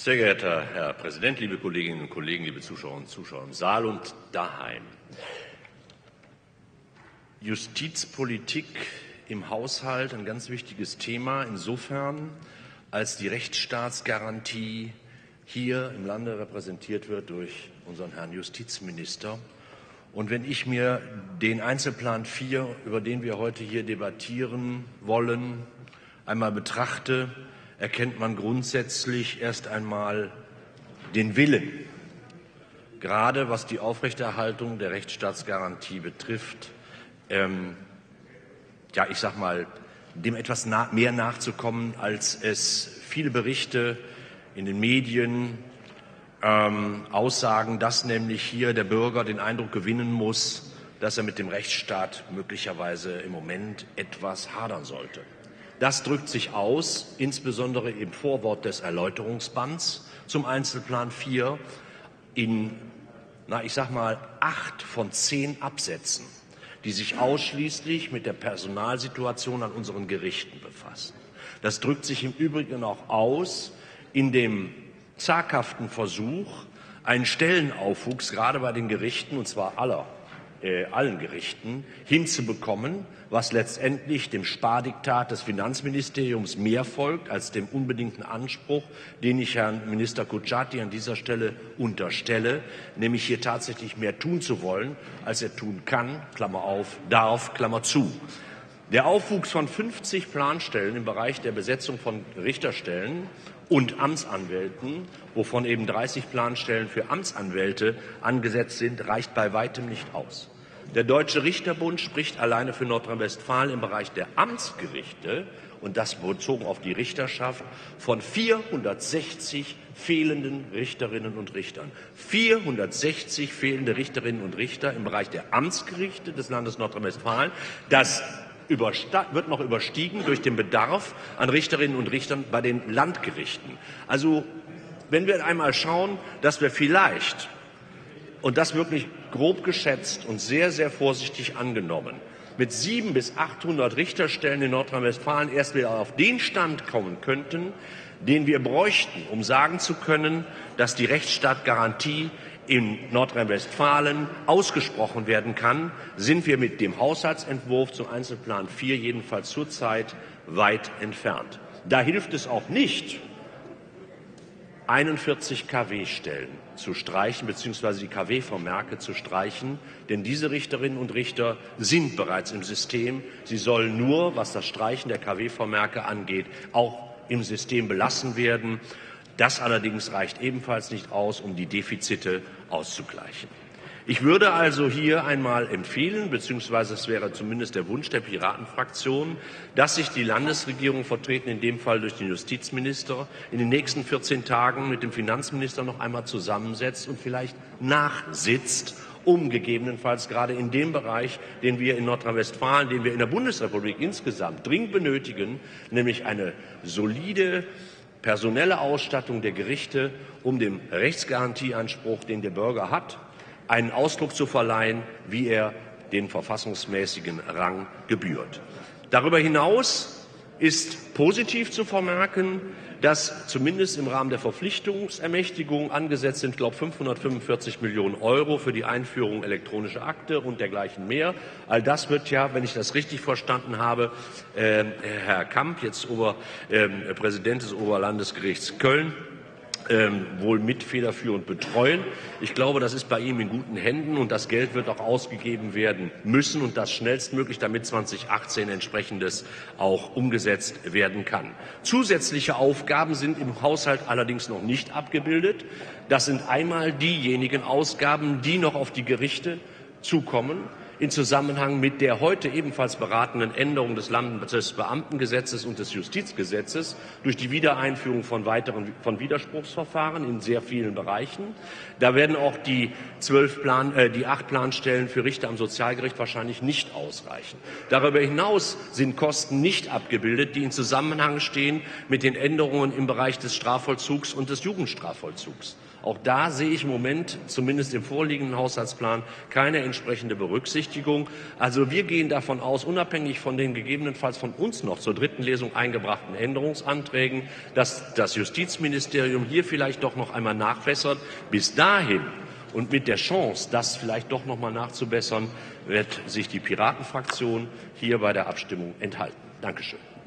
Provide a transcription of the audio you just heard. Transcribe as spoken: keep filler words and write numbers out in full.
Sehr geehrter Herr Präsident, liebe Kolleginnen und Kollegen, liebe Zuschauerinnen und Zuschauer im Saal und daheim! Justizpolitik im Haushalt, ein ganz wichtiges Thema insofern, als die Rechtsstaatsgarantie hier im Lande repräsentiert wird durch unseren Herrn Justizminister. Und wenn ich mir den Einzelplan vier, über den wir heute hier debattieren wollen, einmal betrachte, erkennt man grundsätzlich erst einmal den Willen, gerade was die Aufrechterhaltung der Rechtsstaatsgarantie betrifft, ähm, ja, ich sag mal, dem etwas na- mehr nachzukommen, als es viele Berichte in den Medien ähm, aussagen, dass nämlich hier der Bürger den Eindruck gewinnen muss, dass er mit dem Rechtsstaat möglicherweise im Moment etwas hadern sollte. Das drückt sich aus, insbesondere im Vorwort des Erläuterungsbands zum Einzelplan vier, in, na, ich sag mal, acht von zehn Absätzen, die sich ausschließlich mit der Personalsituation an unseren Gerichten befassen. Das drückt sich im Übrigen auch aus in dem zaghaften Versuch, einen Stellenaufwuchs gerade bei den Gerichten, und zwar aller, äh, allen Gerichten, hinzubekommen, was letztendlich dem Spardiktat des Finanzministeriums mehr folgt als dem unbedingten Anspruch, den ich Herrn Minister Kutschaty an dieser Stelle unterstelle, nämlich hier tatsächlich mehr tun zu wollen, als er tun kann, Klammer auf, darf, Klammer zu. Der Aufwuchs von fünfzig Planstellen im Bereich der Besetzung von Richterstellen und Amtsanwälten, wovon eben dreißig Planstellen für Amtsanwälte angesetzt sind, reicht bei weitem nicht aus. Der Deutsche Richterbund spricht alleine für Nordrhein-Westfalen im Bereich der Amtsgerichte, und das bezogen auf die Richterschaft, von vierhundertsechzig fehlenden Richterinnen und Richtern. vierhundertsechzig fehlende Richterinnen und Richter im Bereich der Amtsgerichte des Landes Nordrhein-Westfalen. Das wird noch überstiegen durch den Bedarf an Richterinnen und Richtern bei den Landgerichten. Also wenn wir einmal schauen, dass wir vielleicht, und das wirklich grob geschätzt und sehr, sehr vorsichtig angenommen, mit siebenhundert bis achthundert Richterstellen in Nordrhein-Westfalen erst wieder auf den Stand kommen könnten, den wir bräuchten, um sagen zu können, dass die Rechtsstaatgarantie in Nordrhein-Westfalen ausgesprochen werden kann, sind wir mit dem Haushaltsentwurf zum Einzelplan vier jedenfalls zurzeit weit entfernt. Da hilft es auch nicht, einundvierzig K W-Stellen zu streichen bzw. die K W-Vermerke zu streichen, denn diese Richterinnen und Richter sind bereits im System. Sie sollen nur, was das Streichen der K W-Vermerke angeht, auch im System belassen werden. Das allerdings reicht ebenfalls nicht aus, um die Defizite auszugleichen. Ich würde also hier einmal empfehlen, beziehungsweise es wäre zumindest der Wunsch der Piratenfraktion, dass sich die Landesregierung, vertreten in dem Fall durch den Justizminister, in den nächsten vierzehn Tagen mit dem Finanzminister noch einmal zusammensetzt und vielleicht nachsitzt, um gegebenenfalls gerade in dem Bereich, den wir in Nordrhein-Westfalen, den wir in der Bundesrepublik insgesamt dringend benötigen, nämlich eine solide personelle Ausstattung der Gerichte, um dem Rechtsgarantieanspruch, den der Bürger hat, einen Ausdruck zu verleihen, wie er den verfassungsmäßigen Rang gebührt. Darüber hinaus ist positiv zu vermerken, dass zumindest im Rahmen der Verpflichtungsermächtigung angesetzt sind, ich glaube, fünfhundertfünfundvierzig Millionen Euro für die Einführung elektronischer Akte und dergleichen mehr. All das wird ja, wenn ich das richtig verstanden habe, äh, Herr Kamp, jetzt Ober, äh, Präsident des Oberlandesgerichts Köln, Ähm, wohl mit federführend betreuen. Ich glaube, das ist bei ihm in guten Händen, und das Geld wird auch ausgegeben werden müssen, und das schnellstmöglich, damit zweitausendachtzehn entsprechendes auch umgesetzt werden kann. Zusätzliche Aufgaben sind im Haushalt allerdings noch nicht abgebildet. Das sind einmal diejenigen Ausgaben, die noch auf die Gerichte zukommen, in Zusammenhang mit der heute ebenfalls beratenen Änderung des Landesbeamtengesetzes und des Justizgesetzes durch die Wiedereinführung von weiteren von Widerspruchsverfahren in sehr vielen Bereichen. Da werden auch die zwölf Plan, äh, die acht Planstellen für Richter am Sozialgericht wahrscheinlich nicht ausreichen. Darüber hinaus sind Kosten nicht abgebildet, die in Zusammenhang stehen mit den Änderungen im Bereich des Strafvollzugs und des Jugendstrafvollzugs. Auch da sehe ich im Moment, zumindest im vorliegenden Haushaltsplan, keine entsprechende Berücksichtigung. Berücksichtigung. Also wir gehen davon aus, unabhängig von den gegebenenfalls von uns noch zur dritten Lesung eingebrachten Änderungsanträgen, dass das Justizministerium hier vielleicht doch noch einmal nachbessert. Bis dahin und mit der Chance, das vielleicht doch noch mal nachzubessern, wird sich die Piratenfraktion hier bei der Abstimmung enthalten. Dankeschön.